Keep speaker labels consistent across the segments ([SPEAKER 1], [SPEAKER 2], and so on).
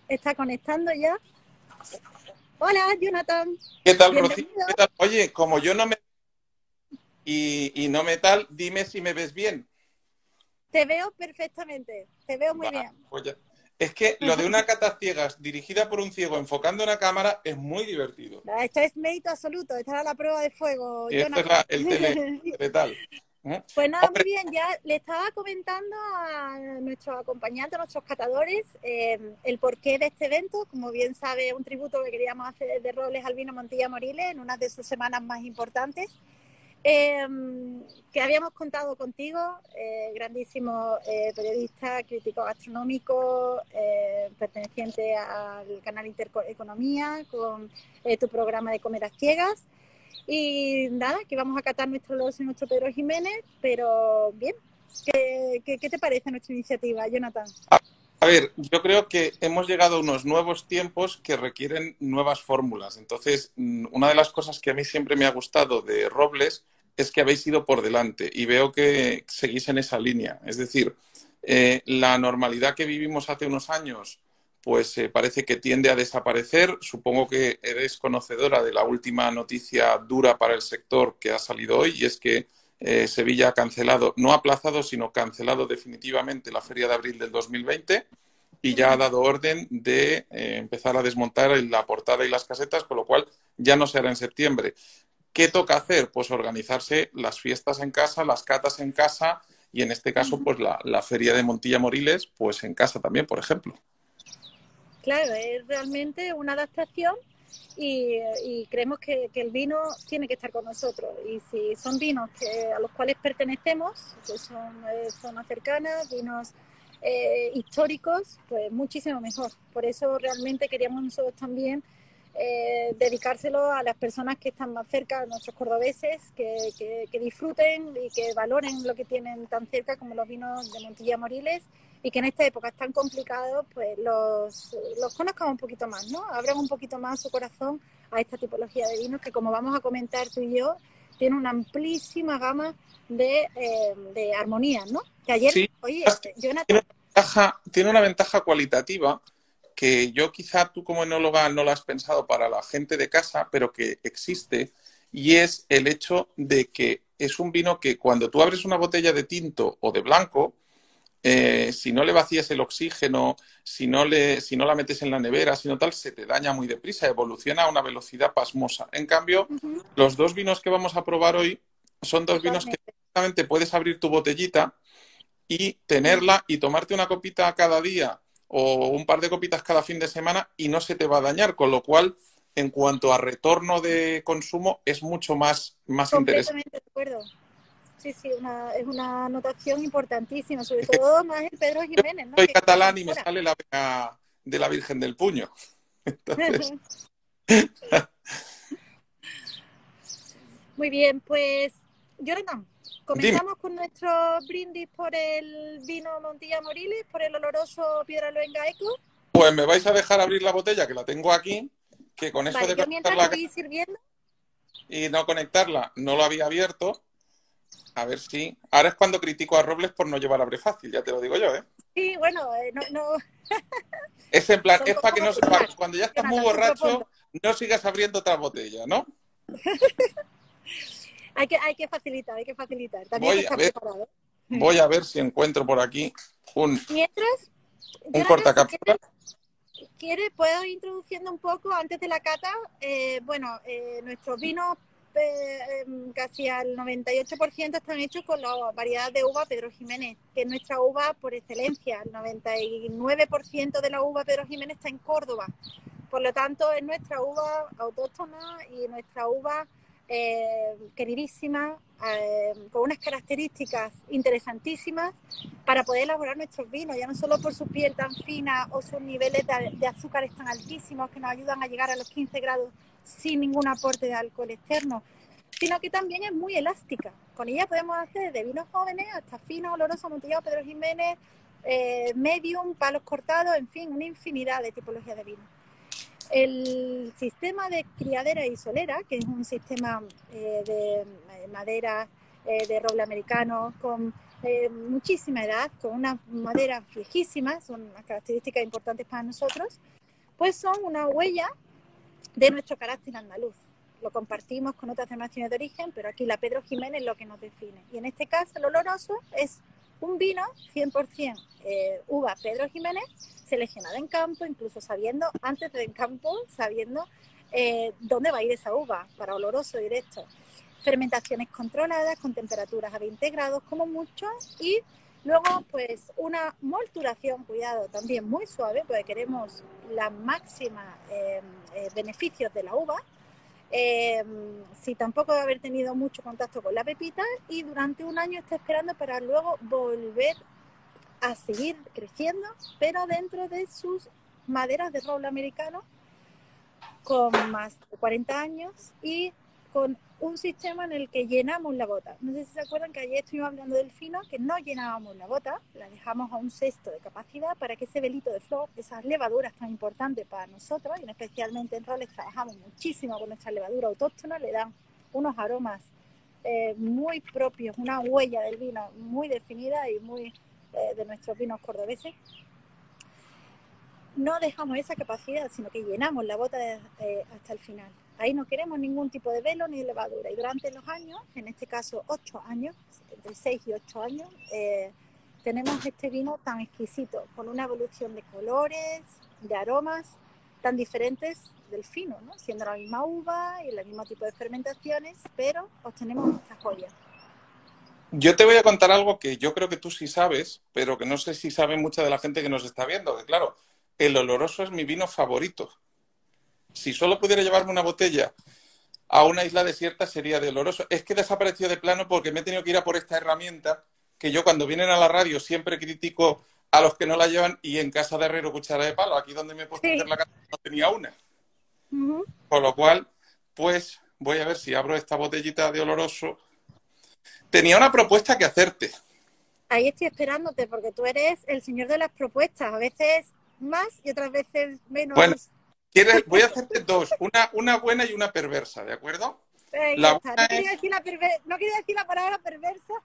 [SPEAKER 1] Está conectando ya. Hola, Jonathan.
[SPEAKER 2] ¿Qué tal, Rocío?
[SPEAKER 1] Bienvenido.
[SPEAKER 2] ¿Qué tal? Oye, como yo no me y no me tal, dime si me ves bien.
[SPEAKER 1] Te veo perfectamente. Te veo muy
[SPEAKER 2] Va,
[SPEAKER 1] bien.
[SPEAKER 2] pues es que lo de una cata ciegas dirigida por un ciego enfocando una cámara es muy divertido.
[SPEAKER 1] Esto es mérito absoluto. Esta era la prueba de fuego,
[SPEAKER 2] Y esto es
[SPEAKER 1] Jonathan.
[SPEAKER 2] el teletal. ¿Eh?
[SPEAKER 1] Pues nada, muy
[SPEAKER 2] Hombre,
[SPEAKER 1] bien. Ya le estaba comentando a nuestros acompañantes, a nuestros catadores, el porqué de este evento. Como bien sabe, un tributo que queríamos hacer de Robles al vino Montilla Moriles en una de sus semanas más importantes. Que habíamos contado contigo, grandísimo periodista, crítico gastronómico, perteneciente al canal Intereconomía, con tu programa de Comer a Ciegas. Y nada, que vamos a catar nuestro Loros y nuestro Pedro Jiménez, pero bien, ¿qué te parece nuestra iniciativa, Jonathan?
[SPEAKER 2] a ver, yo creo que hemos llegado a unos nuevos tiempos que requieren nuevas fórmulas. Entonces, una de las cosas que a mí siempre me ha gustado de Robles es que habéis ido por delante y veo que seguís en esa línea. Es decir, la normalidad que vivimos hace unos años, pues parece que tiende a desaparecer. Supongo que eres conocedora de la última noticia dura para el sector que ha salido hoy, y es que Sevilla ha cancelado, no aplazado, sino cancelado definitivamente la Feria de Abril del 2020 y ya ha dado orden de empezar a desmontar la portada y las casetas, con lo cual ya no se hará en septiembre. ¿Qué toca hacer? Pues organizarse las fiestas en casa, las catas en casa y en este caso pues la feria de Montilla Moriles pues en casa también, por ejemplo.
[SPEAKER 1] Claro, es realmente una adaptación y creemos que el vino tiene que estar con nosotros. Y si son vinos a los cuales pertenecemos, que son zonas cercanas, vinos históricos, pues muchísimo mejor. Por eso realmente queríamos nosotros también dedicárselo a las personas que están más cerca, a nuestros cordobeses, que disfruten y que valoren lo que tienen tan cerca como los vinos de Montilla Moriles, y que en esta época tan complicado pues los conozcan un poquito más, ¿no? Abran un poquito más su corazón a esta tipología de vinos que, como vamos a comentar tú y yo, tiene una amplísima gama de armonías, ¿no? Que ayer,
[SPEAKER 2] Sí,
[SPEAKER 1] oye, Jonathan,
[SPEAKER 2] tiene una ventaja cualitativa que yo quizá tú como enóloga no lo has pensado para la gente de casa, pero que existe, y es el hecho de que es un vino que cuando tú abres una botella de tinto o de blanco, si no le vacías el oxígeno, si no la metes en la nevera, si no tal, se te daña muy deprisa, evoluciona a una velocidad pasmosa. En cambio, los dos vinos que vamos a probar hoy son dos vinos que
[SPEAKER 1] totalmente.
[SPEAKER 2] directamente puedes abrir tu botellita y tenerla y tomarte una copita cada día o un par de copitas cada fin de semana y no se te va a dañar, con lo cual, en cuanto a retorno de consumo, es mucho más interesante.
[SPEAKER 1] Completamente de acuerdo. Sí, sí, es una anotación importantísima, sobre
[SPEAKER 2] Es que
[SPEAKER 1] todo más el Pedro
[SPEAKER 2] yo
[SPEAKER 1] Jiménez, ¿no?
[SPEAKER 2] soy
[SPEAKER 1] Que se
[SPEAKER 2] catalán y me
[SPEAKER 1] enamora.
[SPEAKER 2] sale la vena de la Virgen del Puño. Entonces,
[SPEAKER 1] Muy bien, pues Jonathan,
[SPEAKER 2] dime,
[SPEAKER 1] comenzamos con nuestro brindis por el vino Montilla Moriles, por el oloroso Piedra Luenga Eco.
[SPEAKER 2] pues me vais a dejar abrir la botella, que la tengo aquí, que con eso
[SPEAKER 1] Vale,
[SPEAKER 2] de
[SPEAKER 1] yo
[SPEAKER 2] conectar
[SPEAKER 1] mientras lo
[SPEAKER 2] la
[SPEAKER 1] voy sirviendo.
[SPEAKER 2] y no conectarla, no lo había abierto. A ver si. Ahora es cuando critico a Robles por no llevar abre fácil, ya te lo digo yo, ¿eh?
[SPEAKER 1] Sí, bueno, no,
[SPEAKER 2] Es en plan,
[SPEAKER 1] son
[SPEAKER 2] es para que
[SPEAKER 1] como
[SPEAKER 2] no, cuando ya estás muy
[SPEAKER 1] Jonathan, tú proponlo.
[SPEAKER 2] borracho, no sigas abriendo otra botella, ¿no?
[SPEAKER 1] Hay que facilitar, hay que facilitar. También hay que
[SPEAKER 2] Voy a
[SPEAKER 1] estar
[SPEAKER 2] ver,
[SPEAKER 1] preparado.
[SPEAKER 2] voy a ver si encuentro por aquí
[SPEAKER 1] Mientras,
[SPEAKER 2] un
[SPEAKER 1] Jonathan, si
[SPEAKER 2] cortacápsula.
[SPEAKER 1] quieres, puedo ir introduciendo un poco antes de la cata. Bueno, nuestros vinos casi al 98% están hechos con la variedad de uva Pedro Jiménez, que es nuestra uva por excelencia. El 99% de la uva Pedro Jiménez está en Córdoba. Por lo tanto, es nuestra uva autóctona y nuestra uva queridísima, con unas características interesantísimas para poder elaborar nuestros vinos, ya no solo por su piel tan fina o sus niveles de azúcares tan altísimos que nos ayudan a llegar a los 15 grados sin ningún aporte de alcohol externo, sino que también es muy elástica. Con ella podemos hacer desde vinos jóvenes hasta finos, olorosos, amontillados, Pedro Jiménez, medium, palos cortados, en fin, una infinidad de tipologías de vinos. El sistema de criadera y solera, que es un sistema de madera de roble americano con muchísima edad, con unas maderas viejísimas, son unas características importantes para nosotros, pues son una huella de nuestro carácter andaluz. Lo compartimos con otras denominaciones de origen, pero aquí la Pedro Jiménez es lo que nos define. Y en este caso, el oloroso es un vino 100% uva Pedro Jiménez, seleccionada en campo, incluso sabiendo, antes del campo, sabiendo dónde va a ir esa uva para oloroso directo. Fermentaciones controladas con temperaturas a 20 grados como mucho y luego pues una molturación, cuidado, también muy suave porque queremos la máxima beneficios de la uva si tampoco haber tenido mucho contacto con la pepita y durante un año está esperando para luego volver a seguir creciendo, pero dentro de sus maderas de roble americano con más de 40 años y con un sistema en el que llenamos la bota. No sé si se acuerdan que ayer estuvimos hablando del fino, que no llenábamos la bota, la dejamos a un sexto de capacidad para que ese velito de flor, esas levaduras tan importantes para nosotros, y especialmente en robles trabajamos muchísimo con nuestra levadura autóctona, le dan unos aromas muy propios, una huella del vino muy definida y muy de nuestros vinos cordobeses. No dejamos esa capacidad, sino que llenamos la bota hasta el final. Ahí no queremos ningún tipo de velo ni de levadura. Y durante los años, en este caso 8 años, entre 6 y 8 años, tenemos este vino tan exquisito, con una evolución de colores, de aromas tan diferentes del fino, ¿no? Siendo la misma uva y el mismo tipo de fermentaciones, pero obtenemos esta joya.
[SPEAKER 2] Yo te voy a contar algo que yo creo que tú sí sabes, pero que no sé si sabe mucha de la gente que nos está viendo. Que claro, el oloroso es mi vino favorito. Si solo pudiera llevarme una botella a una isla desierta sería de oloroso. Es que desapareció de plano porque me he tenido que ir a por esta herramienta que yo cuando vienen a la radio siempre critico a los que no la llevan y en casa de herrero cuchara de palo. Aquí donde me he puesto a hacer la casa no tenía una. Con lo cual, pues voy a ver si abro esta botellita de oloroso. Tenía una propuesta que hacerte.
[SPEAKER 1] Ahí estoy esperándote porque tú eres el señor de las propuestas. A veces más y otras veces menos.
[SPEAKER 2] Bueno, voy a hacerte dos, una buena y una perversa, ¿de acuerdo?
[SPEAKER 1] No quería decir la palabra perversa.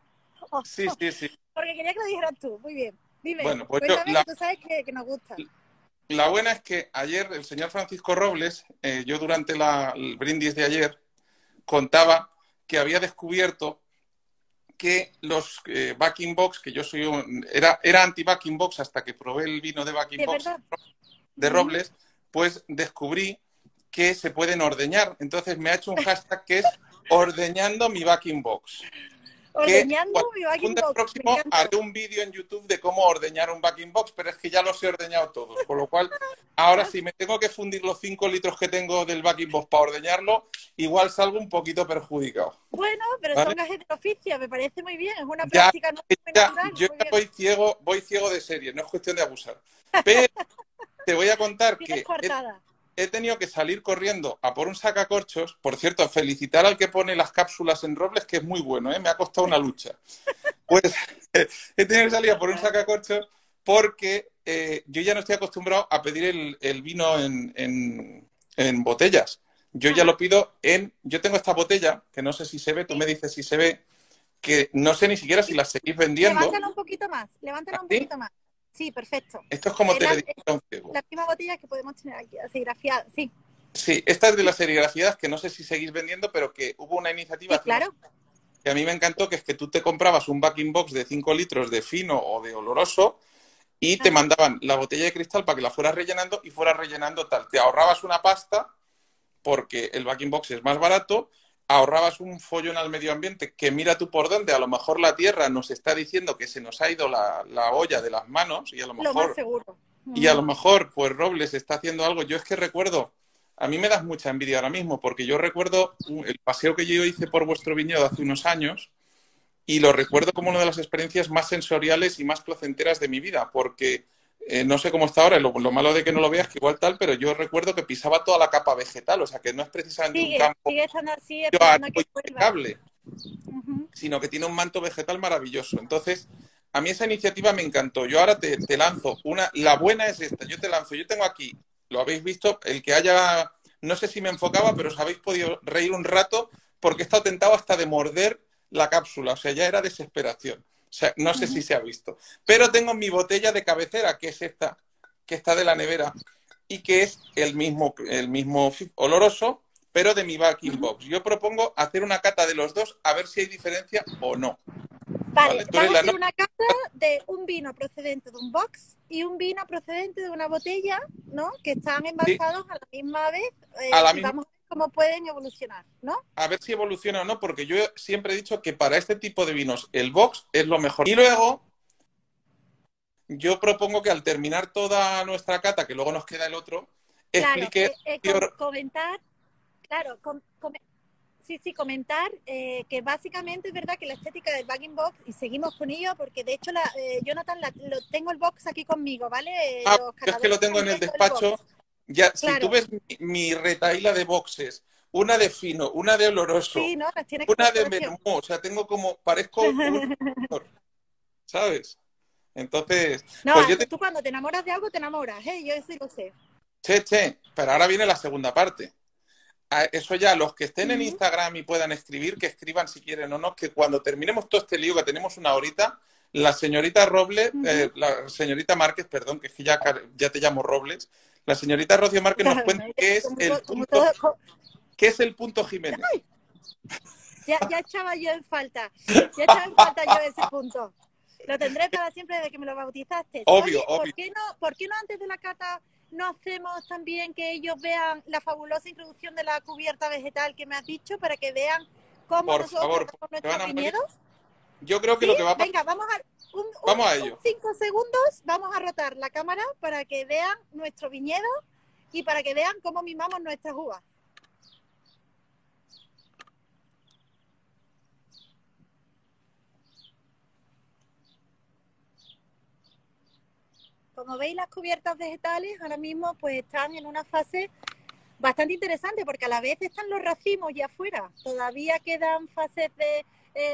[SPEAKER 2] Sí.
[SPEAKER 1] Porque quería que lo dijeras tú. Muy bien. Dime,
[SPEAKER 2] bueno, pues
[SPEAKER 1] cuéntame que tú sabes que nos gusta.
[SPEAKER 2] La buena es que ayer el señor Francisco Robles, yo durante el brindis de ayer, contaba que había descubierto que los backing box, que yo soy era anti-backing box hasta que probé el vino de backing box de Robles, pues descubrí que se pueden ordeñar. Entonces me ha hecho un hashtag que es ordeñando mi backing box.
[SPEAKER 1] Ordeñando mi backing box.
[SPEAKER 2] Próximo haré un vídeo en YouTube de cómo ordeñar un backing box, pero es que ya los he ordeñado todos. Con lo cual, ahora sí me tengo que fundir los 5 litros que tengo del backing box para ordeñarlo, igual salgo un poquito perjudicado.
[SPEAKER 1] Bueno, pero ¿vale? Son gajes de oficio, me parece muy bien. Es una práctica no muy natural.
[SPEAKER 2] Yo ya voy ciego de serie, no es cuestión de abusar. Pero te voy a contar que he tenido que salir corriendo a por un sacacorchos. Por cierto, felicitar al que pone las cápsulas en Robles, que es muy bueno, ¿eh? Me ha costado una lucha. Pues he tenido que salir a por un sacacorchos porque yo ya no estoy acostumbrado a pedir el vino en botellas. Yo ya lo pido Yo tengo esta botella, que no sé si se ve, tú me dices si se ve, que no sé ni siquiera si la seguís vendiendo.
[SPEAKER 1] Levántala un poquito más, un poquito más. Sí, perfecto.
[SPEAKER 2] Esto es como televisión ciego.
[SPEAKER 1] La misma botella que podemos tener aquí, serigrafiada, sí.
[SPEAKER 2] Sí, esta es de las serigrafiadas que no sé si seguís vendiendo, pero que hubo una iniciativa
[SPEAKER 1] claro,
[SPEAKER 2] que a mí me encantó, que es que tú te comprabas un backing box de 5 litros de fino o de oloroso y te mandaban la botella de cristal para que la fueras rellenando y fueras rellenando tal. Te ahorrabas una pasta porque el backing box es más barato, ahorrabas un follón al medio ambiente que mira tú por dónde, a lo mejor la tierra nos está diciendo que se nos ha ido la olla de las manos y a lo mejor...
[SPEAKER 1] Lo más seguro.
[SPEAKER 2] Y a lo mejor, pues Robles está haciendo algo. Yo es que recuerdo, a mí me das mucha envidia ahora mismo, porque yo recuerdo el paseo que yo hice por vuestro viñedo hace unos años y lo recuerdo como una de las experiencias más sensoriales y más placenteras de mi vida, porque no sé cómo está ahora, lo malo de que no lo veas, que igual tal, pero yo recuerdo que pisaba toda la capa vegetal, o sea, que no es precisamente un campo impecable, sino que tiene un manto vegetal maravilloso. Entonces, a mí esa iniciativa me encantó. Yo ahora te lanzo la buena es esta, yo tengo aquí, lo habéis visto, el que haya, no sé si me enfocaba, pero os habéis podido reír un rato porque he estado tentado hasta de morder la cápsula, o sea, ya era desesperación. sea, no sé si se ha visto. Pero tengo mi botella de cabecera, que es esta, que está de la nevera, y que es el mismo oloroso, pero de mi backing box. Yo propongo hacer una cata de los dos a ver si hay diferencia o no.
[SPEAKER 1] Vale,
[SPEAKER 2] ¿Vale? Tú eres
[SPEAKER 1] vamos a
[SPEAKER 2] la
[SPEAKER 1] hacer una cata de un vino procedente de un box y un vino procedente de una botella, ¿no? Que están
[SPEAKER 2] sí,
[SPEAKER 1] envasados a la misma vez
[SPEAKER 2] a la
[SPEAKER 1] y
[SPEAKER 2] misma,
[SPEAKER 1] vamos a ver cómo pueden evolucionar, ¿no?
[SPEAKER 2] a ver si evoluciona o no, porque yo siempre he dicho que para este tipo de vinos el box es lo mejor. Y luego yo propongo que al terminar toda nuestra cata, que luego nos queda el otro,
[SPEAKER 1] Claro,
[SPEAKER 2] explique...
[SPEAKER 1] comentar, claro, sí, comentar que básicamente es verdad que la estética del bagging box, y seguimos con ello, porque de hecho, Jonathan, tengo el box aquí conmigo, ¿vale? Los
[SPEAKER 2] Es que lo
[SPEAKER 1] catadores
[SPEAKER 2] tengo
[SPEAKER 1] están
[SPEAKER 2] en el
[SPEAKER 1] viendo el
[SPEAKER 2] despacho.
[SPEAKER 1] box,
[SPEAKER 2] Ya, si tú
[SPEAKER 1] claro.
[SPEAKER 2] ves mi retaíla de boxes, una de fino, una de oloroso,
[SPEAKER 1] Sí, ¿no? Las tienes con
[SPEAKER 2] una de
[SPEAKER 1] colección.
[SPEAKER 2] mermó, o sea, tengo como, parezco un... ¿sabes? Entonces,
[SPEAKER 1] No,
[SPEAKER 2] pues yo te...
[SPEAKER 1] tú cuando te enamoras de algo te enamoras, ¿eh? Yo sí lo sé.
[SPEAKER 2] Che, pero ahora viene la segunda parte. Eso ya, los que estén en
[SPEAKER 1] Uh -huh.
[SPEAKER 2] Instagram y puedan escribir, que escriban si quieren o no, que cuando terminemos todo este lío, que tenemos una horita, la señorita Robles, la señorita Márquez, perdón, que es que ya te llamo Robles, la señorita Rocío Márquez nos cuenta qué es el punto Jiménez.
[SPEAKER 1] ¡Ay! Ya echaba yo en falta. Ya echaba en falta yo ese punto. Lo tendré para siempre desde que me lo bautizaste.
[SPEAKER 2] Obvio,
[SPEAKER 1] Oye,
[SPEAKER 2] obvio.
[SPEAKER 1] ¿por qué no antes de la cata no hacemos también que ellos vean la fabulosa introducción de la cubierta vegetal que me has dicho para que vean cómo
[SPEAKER 2] Por
[SPEAKER 1] nosotros
[SPEAKER 2] favor,
[SPEAKER 1] tratamos
[SPEAKER 2] se van
[SPEAKER 1] nuestros
[SPEAKER 2] a morir.
[SPEAKER 1] viñedos?
[SPEAKER 2] Yo creo que
[SPEAKER 1] ¿Sí?
[SPEAKER 2] lo que va a pasar...
[SPEAKER 1] Venga, vamos a
[SPEAKER 2] Vamos a ello.
[SPEAKER 1] 5 segundos, vamos a rotar la cámara para que vean nuestro viñedo y para que vean cómo mimamos nuestras uvas. Como veis, las cubiertas vegetales ahora mismo pues están en una fase bastante interesante porque a la vez están los racimos ya afuera. Todavía quedan fases de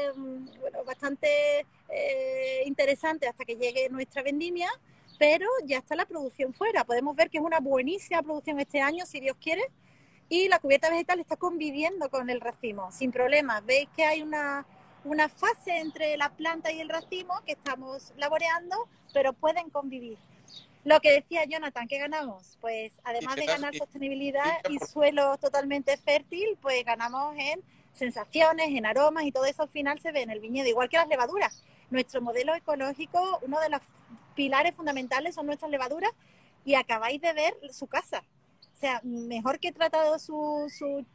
[SPEAKER 1] bastante interesantes hasta que llegue nuestra vendimia, pero ya está la producción fuera. Podemos ver que es una buenísima producción este año, si Dios quiere, y la cubierta vegetal está conviviendo con el racimo sin problemas. Veis que hay una fase entre la planta y el racimo que estamos laboreando, pero pueden convivir. Lo que decía Jonathan, ¿qué ganamos? Pues además de ganar sostenibilidad y suelo totalmente fértil, pues ganamos en sensaciones, en aromas y todo eso al final se ve en el viñedo, igual que las levaduras. Nuestro modelo ecológico, uno de los pilares fundamentales son nuestras levaduras y acabáis de ver su casa. O sea, mejor que he tratado su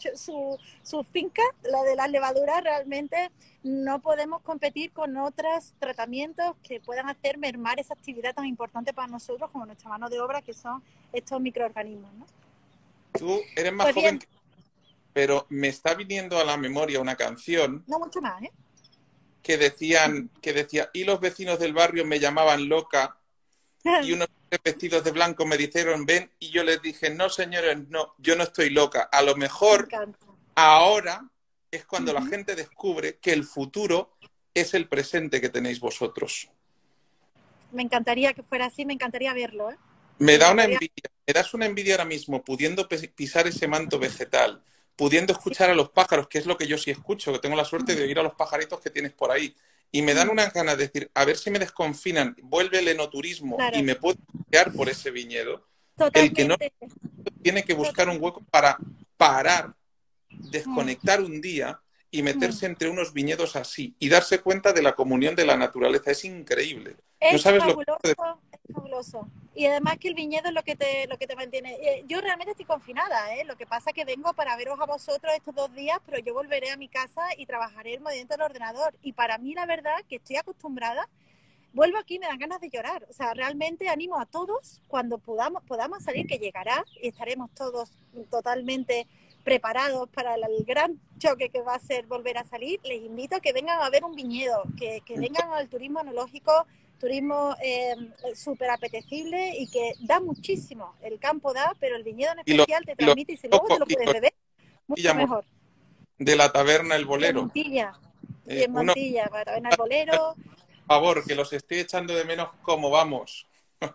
[SPEAKER 1] finca, la de las levaduras, realmente no podemos competir con otros tratamientos que puedan hacer mermar esa actividad tan importante para nosotros como nuestra mano de obra, que son estos microorganismos, ¿no?
[SPEAKER 2] Tú eres más
[SPEAKER 1] Pues
[SPEAKER 2] joven
[SPEAKER 1] bien,
[SPEAKER 2] pero me está viniendo a la memoria una canción
[SPEAKER 1] no mucho más, ¿eh?
[SPEAKER 2] que decía, y los vecinos del barrio me llamaban loca, y unos vestidos de blanco me dijeron, ven, y yo les dije, no, señores, no, yo no estoy loca. A lo
[SPEAKER 1] Me
[SPEAKER 2] mejor
[SPEAKER 1] encanta.
[SPEAKER 2] ahora es cuando la gente descubre que el futuro es el presente que tenéis vosotros.
[SPEAKER 1] Me encantaría que fuera así, me encantaría verlo, ¿eh?
[SPEAKER 2] Me da una envidia, me das una envidia ahora mismo pudiendo pisar ese manto vegetal, pudiendo
[SPEAKER 1] Sí.
[SPEAKER 2] escuchar a los pájaros, que es lo que yo sí escucho, que tengo la suerte de oír a los pajaritos que tienes por ahí. Y me dan unas ganas de decir, a ver si me desconfinan, vuelve el enoturismo y
[SPEAKER 1] Claro,
[SPEAKER 2] me puedo pasear por ese viñedo. El que no
[SPEAKER 1] totalmente.
[SPEAKER 2] tiene que buscar un hueco para parar, desconectar un día y meterse entre unos viñedos así y darse cuenta de la comunión de la naturaleza. Es increíble. No
[SPEAKER 1] Es
[SPEAKER 2] sabes lo que...
[SPEAKER 1] fabuloso, es fabuloso. Y además que el viñedo es lo que te mantiene. Yo realmente estoy confinada, ¿eh? Lo que pasa es que vengo para veros a vosotros estos 2 días, pero yo volveré a mi casa y trabajaré el movimiento del ordenador. Y para mí, la verdad, que estoy acostumbrada, vuelvo aquí y me dan ganas de llorar. O sea, realmente animo a todos, cuando podamos salir, que llegará, y estaremos todos totalmente preparados para el gran choque que va a ser volver a salir, les invito a que vengan a ver un viñedo, que vengan al turismo enológico, turismo súper apetecible y que da muchísimo. El campo da, pero el viñedo en especial te transmite y si luego te lo puedes beber, mucho mejor.
[SPEAKER 2] De la taberna El
[SPEAKER 1] Y en
[SPEAKER 2] Bolero.
[SPEAKER 1] Montilla, y en Montilla, para taberna El Bolero.
[SPEAKER 2] Por favor, que los estoy echando de menos como vamos.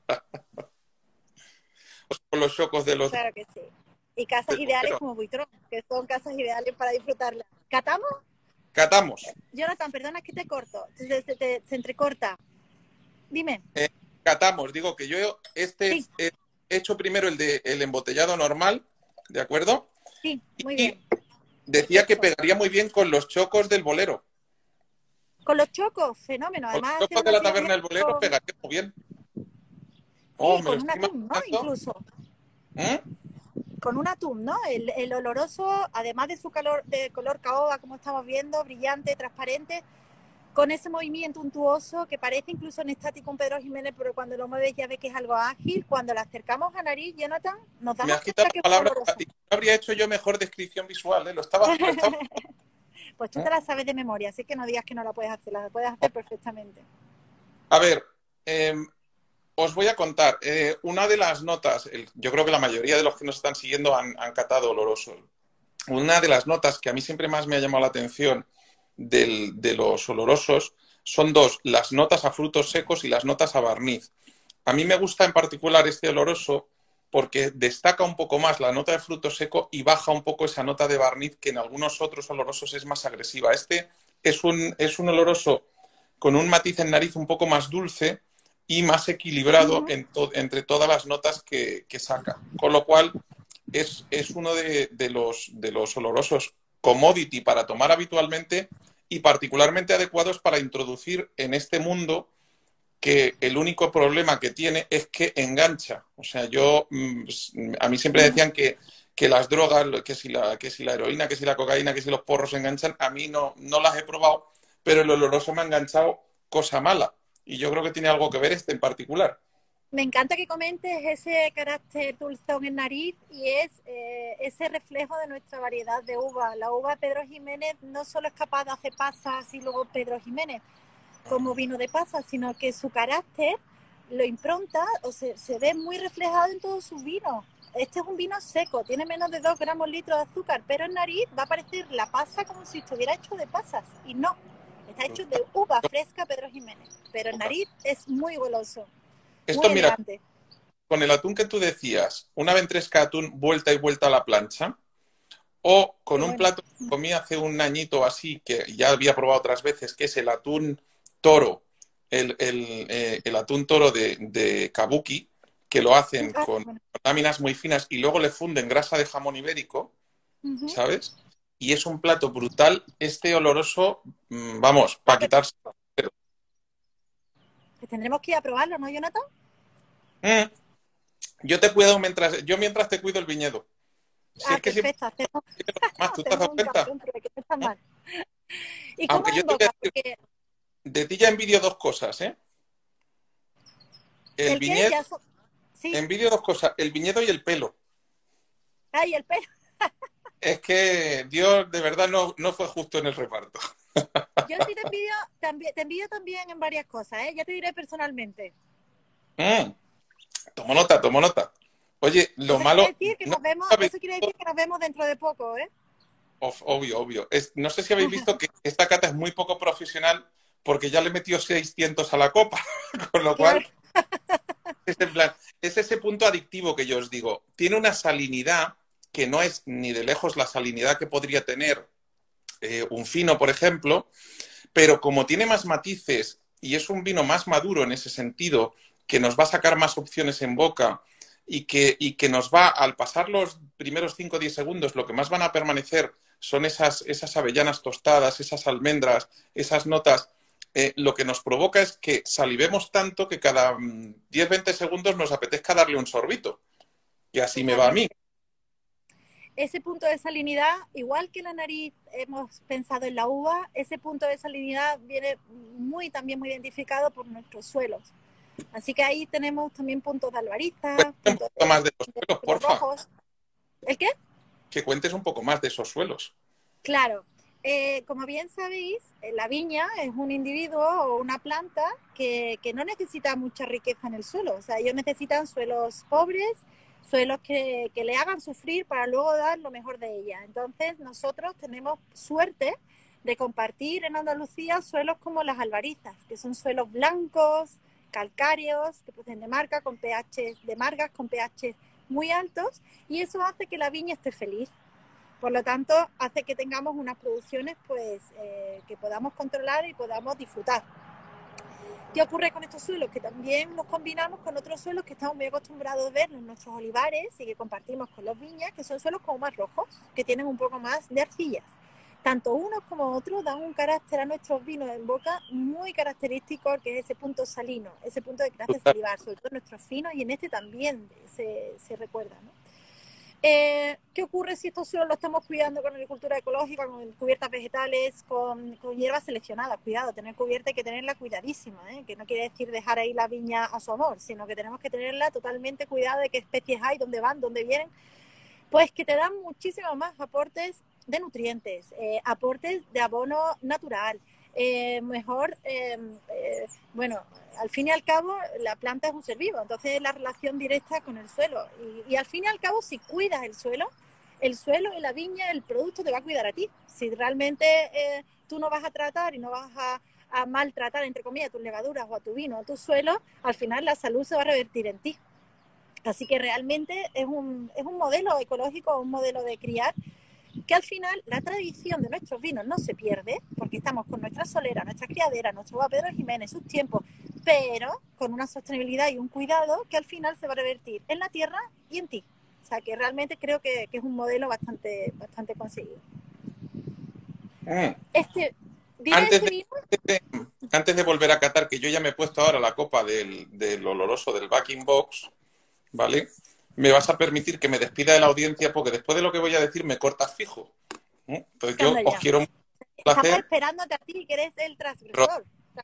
[SPEAKER 2] Con los chocos de los...
[SPEAKER 1] Claro que sí. Y casas ideales como Buitrón, que son casas ideales para disfrutarlas. ¿Catamos?
[SPEAKER 2] Catamos.
[SPEAKER 1] Jonathan, perdona que te corto, se entrecorta. Dime.
[SPEAKER 2] Catamos, digo que yo
[SPEAKER 1] Sí,
[SPEAKER 2] he hecho primero el embotellado normal, ¿de acuerdo?
[SPEAKER 1] sí, muy
[SPEAKER 2] Y
[SPEAKER 1] bien.
[SPEAKER 2] decía que
[SPEAKER 1] Perfecto.
[SPEAKER 2] pegaría muy bien con los chocos del bolero.
[SPEAKER 1] Con los chocos, fenómeno.
[SPEAKER 2] Con los
[SPEAKER 1] Además hace
[SPEAKER 2] chocos de
[SPEAKER 1] una
[SPEAKER 2] la
[SPEAKER 1] piña
[SPEAKER 2] taberna del bolero
[SPEAKER 1] con,
[SPEAKER 2] pegaría muy bien. Oh,
[SPEAKER 1] sí,
[SPEAKER 2] me lo
[SPEAKER 1] con un
[SPEAKER 2] estoy
[SPEAKER 1] atún, ¿no?
[SPEAKER 2] imaginando.
[SPEAKER 1] Incluso.
[SPEAKER 2] ¿Mm?
[SPEAKER 1] Con un atún, ¿no? El oloroso, además de su calor, de color caoba, como estamos viendo, brillante, transparente, con ese movimiento untuoso que parece incluso en estático un Pedro Jiménez, pero cuando lo mueves ya ves que es algo ágil. Cuando lo acercamos a nariz, Jonathan, nos
[SPEAKER 2] Me
[SPEAKER 1] damos
[SPEAKER 2] has quitado
[SPEAKER 1] cuenta que
[SPEAKER 2] la
[SPEAKER 1] es muy
[SPEAKER 2] palabra.
[SPEAKER 1] oloroso.
[SPEAKER 2] No habría hecho yo mejor descripción visual, ¿eh? Lo estaba...
[SPEAKER 1] Pues tú
[SPEAKER 2] ¿Mm?
[SPEAKER 1] te la sabes de memoria, así que no digas que no la puedes hacer, la puedes hacer perfectamente.
[SPEAKER 2] A ver, os voy a contar. Una de las notas, yo creo que la mayoría de los que nos están siguiendo han catado olorosos. Una de las notas que a mí siempre más me ha llamado la atención de los olorosos son dos, las notas a frutos secos y las notas a barniz. A mí me gusta en particular este oloroso porque destaca un poco más la nota de fruto seco y baja un poco esa nota de barniz que en algunos otros olorosos es más agresiva. Este es un oloroso con un matiz en nariz un poco más dulce y más equilibrado entre todas las notas que saca. Con lo cual es uno de los olorosos commodity para tomar habitualmente y particularmente adecuados para introducir en este mundo que el único problema que tiene es que engancha. O sea, a mí siempre decían que las drogas, que si la heroína, que si la cocaína, que si los porros enganchan, a mí no las he probado, pero el oloroso me ha enganchado cosa mala. Y yo creo que tiene algo que ver este en particular.
[SPEAKER 1] Me encanta que comentes ese carácter dulzón en nariz y es ese reflejo de nuestra variedad de uva. La uva Pedro Jiménez no solo es capaz de hacer pasas y luego Pedro Jiménez como vino de pasas, sino que su carácter lo impronta o se ve muy reflejado en todos sus vinos. Este es un vino seco, tiene menos de 2 gramos litros de azúcar, pero en nariz va a parecer la pasa como si estuviera hecho de pasas. Y no, está hecho de uva fresca Pedro Jiménez, pero en nariz es muy goloso. Muy
[SPEAKER 2] Esto, mira,
[SPEAKER 1] elegante.
[SPEAKER 2] con el atún que tú decías, una ventresca de atún vuelta y vuelta a la plancha, o con
[SPEAKER 1] Qué
[SPEAKER 2] un
[SPEAKER 1] bueno.
[SPEAKER 2] plato que comí hace un añito así, que ya había probado otras veces, que es el atún toro, el atún toro de Kabuki, que lo hacen
[SPEAKER 1] Ah,
[SPEAKER 2] con
[SPEAKER 1] bueno.
[SPEAKER 2] láminas muy finas y luego le funden grasa de jamón ibérico, ¿sabes? Y es un plato brutal, este oloroso, vamos, para quitarse.
[SPEAKER 1] Pues tendremos que ir a probarlo, ¿no, Jonathan?
[SPEAKER 2] Mm, yo te cuido mientras te cuido el viñedo. Si
[SPEAKER 1] Ah,
[SPEAKER 2] es que siempre
[SPEAKER 1] perfecto. Hacemos,
[SPEAKER 2] más, ¿tú te has
[SPEAKER 1] hacemos
[SPEAKER 2] dado
[SPEAKER 1] un
[SPEAKER 2] cuenta?
[SPEAKER 1] café entre que no está
[SPEAKER 2] ¿Mm?
[SPEAKER 1] mal. ¿Y cómo
[SPEAKER 2] Aunque yo
[SPEAKER 1] en
[SPEAKER 2] te voy a
[SPEAKER 1] boca?
[SPEAKER 2] decir,
[SPEAKER 1] Porque
[SPEAKER 2] de ti ya envidio dos cosas, ¿eh? El
[SPEAKER 1] el que
[SPEAKER 2] viñedo,
[SPEAKER 1] ya sí,
[SPEAKER 2] envidio dos cosas, el viñedo y el pelo.
[SPEAKER 1] ay, el pelo.
[SPEAKER 2] Es que Dios de verdad no fue justo en el reparto.
[SPEAKER 1] Yo sí te envidio también en varias cosas, ¿eh? Ya te diré personalmente.
[SPEAKER 2] Mm, tomo nota, tomo nota. Oye, lo
[SPEAKER 1] Eso quiere
[SPEAKER 2] malo,
[SPEAKER 1] decir que
[SPEAKER 2] no
[SPEAKER 1] nos vemos,
[SPEAKER 2] habéis
[SPEAKER 1] eso quiere
[SPEAKER 2] visto,
[SPEAKER 1] decir que nos vemos dentro de poco, ¿eh?
[SPEAKER 2] obvio, obvio. No sé si habéis visto que esta cata es muy poco profesional porque ya le metió 600 a la copa, con lo
[SPEAKER 1] Claro.
[SPEAKER 2] cual es en plan, es ese punto adictivo que yo os digo. Tiene una salinidad que no es ni de lejos la salinidad que podría tener un fino, por ejemplo, pero como tiene más matices y es un vino más maduro en ese sentido, que nos va a sacar más opciones en boca y que nos va, al pasar los primeros 5 o 10 segundos, lo que más van a permanecer son esas avellanas tostadas, esas almendras, esas notas. Lo que nos provoca es que salivemos tanto que cada 10-20 segundos nos apetezca darle un sorbito. Y así me va a mí.
[SPEAKER 1] Totalmente. Ese punto de salinidad, igual que la nariz hemos pensado en la uva, ese punto de salinidad viene también muy identificado por nuestros suelos. Así que ahí tenemos también puntos de albariza,
[SPEAKER 2] Un
[SPEAKER 1] puntos
[SPEAKER 2] poquito más de esos
[SPEAKER 1] de
[SPEAKER 2] suelos,
[SPEAKER 1] frutos
[SPEAKER 2] porfa.
[SPEAKER 1] rojos. ¿El qué?
[SPEAKER 2] Que cuentes un poco más de esos suelos.
[SPEAKER 1] Claro. Como bien sabéis, la viña es un individuo o una planta que no necesita mucha riqueza en el suelo. O sea, ellos necesitan suelos pobres, suelos que le hagan sufrir para luego dar lo mejor de ella. Entonces, nosotros tenemos suerte de compartir en Andalucía suelos como las albarizas, que son suelos blancos, calcáreos, que proceden de marca, con pH de margas, con pH muy altos, y eso hace que la viña esté feliz. Por lo tanto, hace que tengamos unas producciones pues, que podamos controlar y podamos disfrutar. ¿Qué ocurre con estos suelos? Que también los combinamos con otros suelos que estamos muy acostumbrados a ver en nuestros olivares y que compartimos con los viñas, que son suelos como más rojos, que tienen un poco más de arcillas. Tanto unos como otros dan un carácter a nuestros vinos en boca muy característico, que es ese punto salino, ese punto de que hace salivar, sobre todo nuestros finos, y en este también se recuerda, ¿no? ¿Qué ocurre si estos suelos los estamos cuidando con agricultura ecológica, con cubiertas vegetales, con hierbas seleccionadas? Cuidado, tener cubierta hay que tenerla cuidadísima, que no quiere decir dejar ahí la viña a su amor, sino que tenemos que tenerla totalmente cuidada de qué especies hay, dónde van, dónde vienen, pues que te dan muchísimos más aportes de nutrientes, aportes de abono natural, bueno, al fin y al cabo la planta es un ser vivo, entonces la relación directa con el suelo y al fin y al cabo si cuidas el suelo y la viña, el producto te va a cuidar a ti. Si realmente tú no vas a tratar y no vas a maltratar, entre comillas, tus levaduras o a tu vino o a tu suelo, al final la salud se va a revertir en ti. Así que realmente es un modelo ecológico, un modelo de criar, que al final la tradición de nuestros vinos no se pierde, porque estamos con nuestra solera, nuestra criadera, nuestro Pedro Jiménez, sus tiempos, pero con una sostenibilidad y un cuidado que al final se va a revertir en la tierra y en ti. O sea, que realmente creo que es un modelo bastante conseguido.
[SPEAKER 2] Antes de volver a catar, que yo ya me he puesto ahora la copa del oloroso del Bag-in-Box, ¿vale? Me vas a permitir que me despida de la audiencia porque después de lo que voy a decir me cortas fijo. Entonces yo os quiero mucho
[SPEAKER 1] placer. Estamos esperándote a ti, que eres el transgresor.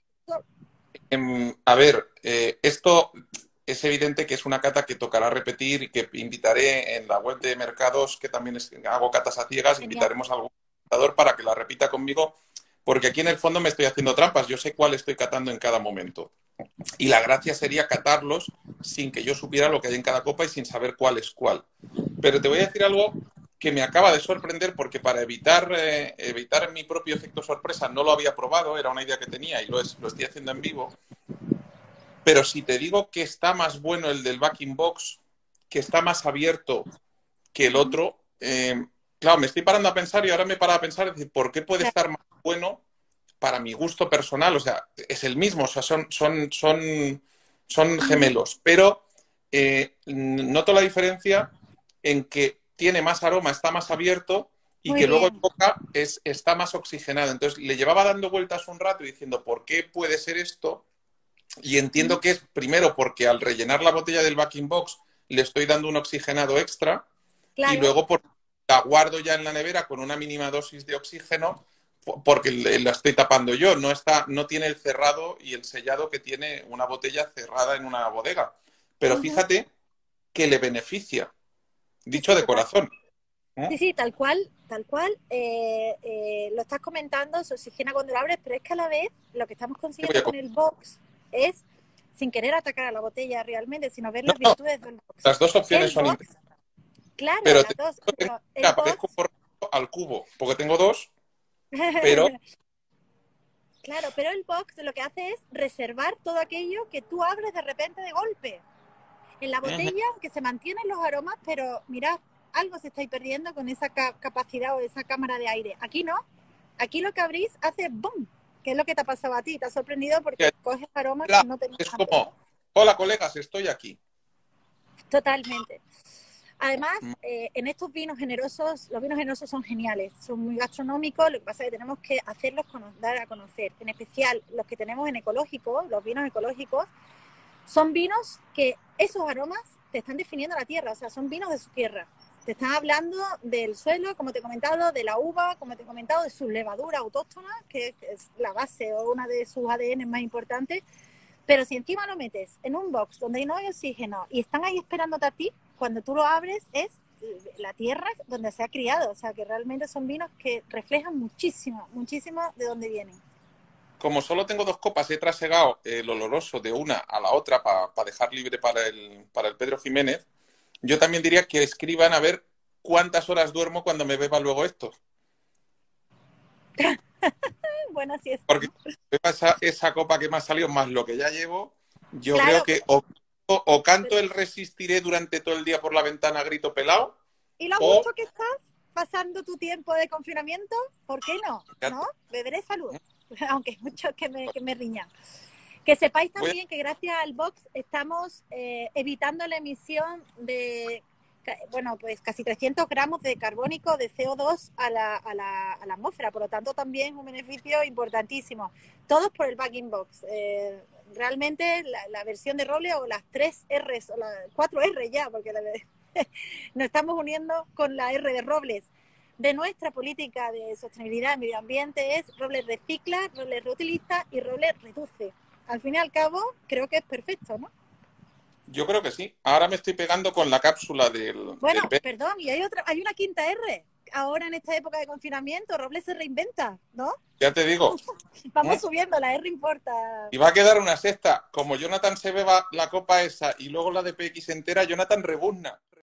[SPEAKER 2] A ver, esto es evidente que es una cata que tocará repetir y que invitaré en la web de mercados, que también hago catas a ciegas. Genial. Invitaremos a algún catador para que la repita conmigo, porque aquí en el fondo me estoy haciendo trampas. Yo sé cuál estoy catando en cada momento. Y la gracia sería catarlos sin que yo supiera lo que hay en cada copa y sin saber cuál es cuál. Pero te voy a decir algo que me acaba de sorprender, porque para evitar mi propio efecto sorpresa no lo había probado, era una idea que tenía y lo estoy haciendo en vivo. Pero si te digo que está más bueno el del Bag-in-Box, que está más abierto que el otro, claro, me estoy parando a pensar y ahora me paro a pensar, es decir, ¿por qué puede estar más bueno para mi gusto personal? O sea, es el mismo, o sea, son gemelos, pero noto la diferencia en que tiene más aroma, está más abierto y muy que bien. Luego en boca está más oxigenado. Entonces le llevaba dando vueltas un rato y diciendo, ¿por qué puede ser esto? Y entiendo que es primero porque al rellenar la botella del Bag-in-Box le estoy dando un oxigenado extra, claro. Y luego porque la guardo ya en la nevera con una mínima dosis de oxígeno porque la estoy tapando yo. No tiene el cerrado y el sellado que tiene una botella cerrada en una bodega. Pero fíjate que le beneficia, dicho de corazón.
[SPEAKER 1] Sí, tal cual. Lo estás comentando, se oxigena cuando lo abres, pero es que a la vez lo que estamos consiguiendo con el box es, sin querer atacar a la botella realmente, sino ver las virtudes del box.
[SPEAKER 2] Las dos opciones son interesantes.
[SPEAKER 1] Claro,
[SPEAKER 2] pero
[SPEAKER 1] las dos. Pero
[SPEAKER 2] aparezco al cubo, porque tengo dos, pero...
[SPEAKER 1] Claro, pero el box lo que hace es reservar todo aquello que tú abres de repente de golpe. En la botella, aunque se mantienen los aromas, pero mirad, algo se está perdiendo con esa capacidad o esa cámara de aire. Aquí no. Aquí lo que abrís hace ¡boom! ¿Qué es lo que te ha pasado a ti? ¿Te ha sorprendido porque coges aromas que no tenías?
[SPEAKER 2] Es como, hola colegas, estoy aquí.
[SPEAKER 1] Totalmente. Además, en estos vinos generosos, los vinos generosos son geniales, son muy gastronómicos, lo que pasa es que tenemos que hacerlos dar a conocer. En especial los que tenemos en ecológico, los vinos ecológicos, son vinos que esos aromas te están definiendo la tierra, o sea, son vinos de su tierra. Te están hablando del suelo, como te he comentado, de la uva, como te he comentado, de su levadura autóctona, que es la base o una de sus ADN más importantes. Pero si encima lo metes en un box donde no hay oxígeno y están ahí esperándote a ti, cuando tú lo abres es la tierra donde se ha criado. O sea, que realmente son vinos que reflejan muchísimo de dónde vienen.
[SPEAKER 2] Como solo tengo dos copas, he trasegado el oloroso de una a la otra para dejar libre para el Pedro Jiménez. Yo también diría que escriban a ver cuántas horas duermo cuando me beba luego esto.
[SPEAKER 1] Bueno, así es.
[SPEAKER 2] Porque esa copa que me ha salido más lo que ya llevo, yo creo que o canto el Resistiré durante todo el día por la ventana a grito pelado.
[SPEAKER 1] ¿Y lo gusto que estás? pasando tu tiempo de confinamiento, ¿por qué no? ¿No? Beberé salud, aunque hay muchos que me riñan. Que sepáis también que gracias al Box estamos evitando la emisión de, bueno, pues casi 300 gramos de carbónico de CO2 a la atmósfera, por lo tanto también un beneficio importantísimo. Todos por el Backing Box. Realmente la versión de Robles o las 3 R's o las 4 R ya, porque nos estamos uniendo con la R de Robles. De nuestra política de sostenibilidad y medio ambiente es Robles recicla, Robles reutiliza y Robles reduce. Al fin y al cabo, creo que es perfecto, ¿no?
[SPEAKER 2] Yo creo que sí. Ahora me estoy pegando con la cápsula del...
[SPEAKER 1] Bueno, perdón, y hay una quinta R. Ahora en esta época de confinamiento, Robles se reinventa, ¿no?
[SPEAKER 2] Ya te digo.
[SPEAKER 1] Vamos subiendo, la R importa.
[SPEAKER 2] Y va a quedar una sexta. Como Jonathan se beba la copa esa y luego la de PX entera, Jonathan rebuzna.